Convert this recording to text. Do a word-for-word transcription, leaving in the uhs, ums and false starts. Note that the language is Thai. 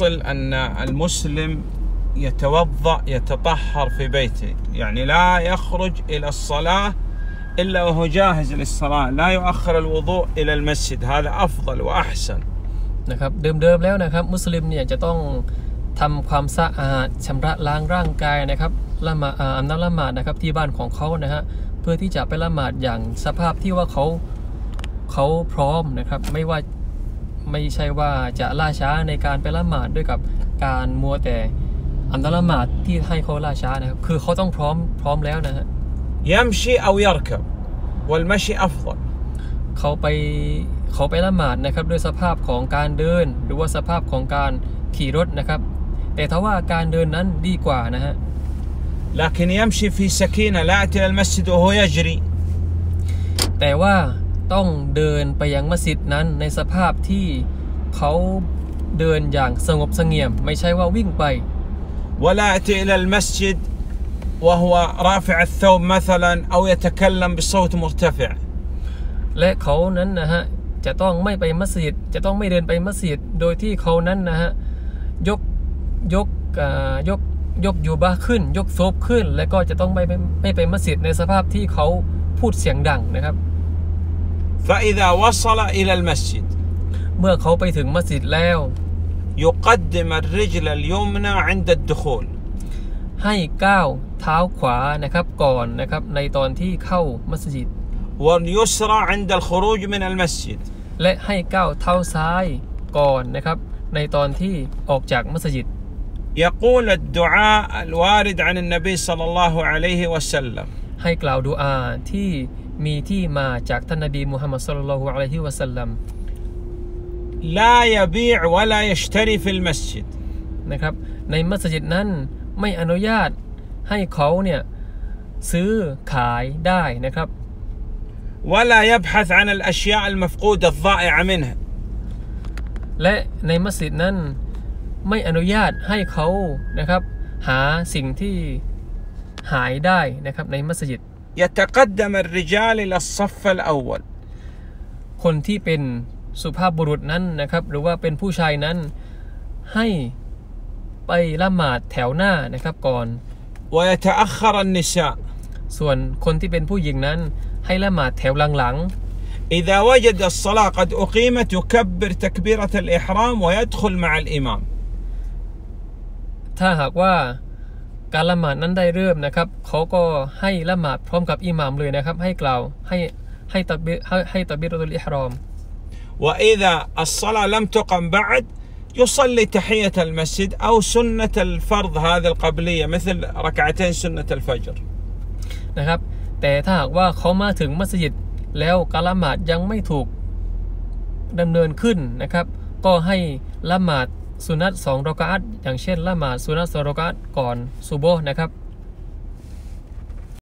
الأصل أن المسلم يتوضأ يتطهر في بيته يعني لا يخرج إلى الصلاة إلا وهو جاهز للصلاة لا يؤخر الوضوء إلى المسجد هذا أفضل وأحسن นะครับเดิมๆแล้วนะครับมุสลิมเนี่ยจะต้องทำความสะอาดชำระล้างร่างกายนะครับละหมาดอาบน้ำละหมาดนะครับที่บ้านของเขานะฮะเพื่อที่จะไปละหมาดอย่างสภาพที่ว่าเขาเขาพร้อมนะครับไม่ว่าไม่ใช่ว่าจะล่าช้าในการไปละหมาดด้วยกับการมัวแต่อาบน้ำละหมาดที่ให้เขาล่าช้านะครับคือเขาต้องพร้อมพร้อมแล้วนะฮะ يمشي أو يركب والمشي أفضل เขาไปเขาไปละหมาดนะครับด้วยสภาพของการเดินหรือว่าสภาพของการขี่รถนะครับแต่ถ้าว่าการเดินนั้นดีกว่านะฮะ لكن يمشي في سكينة لا يأتي إلى المسجد وهو يجري แต่ว่าต้องเดินไปยังมัสยิดนั้นในสภาพที่เขาเดินอย่างสงบเสงี่ยมไม่ใช่ว่าวิ่งไป ولا يأتي إلى المسجد وهو رافع الثوب مثلا أو يتكلم بصوت مرتفع และเขานั้นนะฮะจะต้องไม่ไปมัสยิดจะต้องไม่เดินไปมัสยิดโดยที่เขานั้นนะฮะยกยกยกยกยูบะขึ้นยกโซบขึ้นและก็จะต้องไม่ไม่ไปมัสยิดในสภาพที่เขาพูดเสียงดังนะครับ فإذا وصل إلى المسجد เมื่อเขาไปถึงมัสยิดแล้ว يقدم الرجل اليمنى عند الدخول ให้ก้าวเท้าขวานะครับก่อนนะครับในตอนที่เข้ามัสยิด واليسرى عند الخروج من المسجد และให้ก้าวเท้าซ้ายก่อนนะครับในตอนที่ออกจากมัสยิด يقول الدعاء الوارد عن النبي صلى الله عليه وسلم ให้กล่าวดุอาที่มีที่มาจากท่านนบีมุฮัมมัดศ็อลลัลลอฮุอะลัยฮิวะซัลลัม لا يبيع ولا يشتري في المسجد นะครับในมัสยิดนั้นไม่อนุญาตให้เขาเนี่ยซื้อขายได้นะครับ ولا يبحث عن الأشياء المفقودة الضائعة منها และในมัสยิดนั้นไม่อนุญาตให้เขานะครับหาสิ่งที่หายได้นะครับในมัสยิด يتقدم الرجال إلى الصف الأول คนที่เป็นสุภาพบุรุษนั้นนะครับหรือว่าเป็นผู้ชายนั้นให้ไปละหมาดแถวหน้านะครับก่อน ويتأخر النساء ส่วนคนที่เป็นผู้หญิงนั้นให้ละหมาดแถวหลังๆ إذا وجد الصلاة قد أقيمت يكبر تكبيرة الإحرام ويدخل مع الإمام ถ้าหากว่าการละหมาดนั้นได้เริ่มนะครับเขาก็ให้ละหมาดพร้อมกับอิหม่ามเลยนะครับให้กล่าวให้ให้ตักบีให้ให้ตักบีเราะตุลอิหรอม وإذا الصلاة لم تقم بعد يصلي تحية المسجد أو سنة الفرض هذه القبلية مثل ركعتين سنة الفجر นะครับแต่ถ้าหากว่าเขามาถึงมัสยิดแล้วการละหมาดยังไม่ถูกดำเนินขึ้นนะครับก็ให้ละหมาดสุนัตสองรอกะอัตอย่างเช่นละหมาดสุนัตสองรอกะอัตก่อนซุบฮ์นะครับ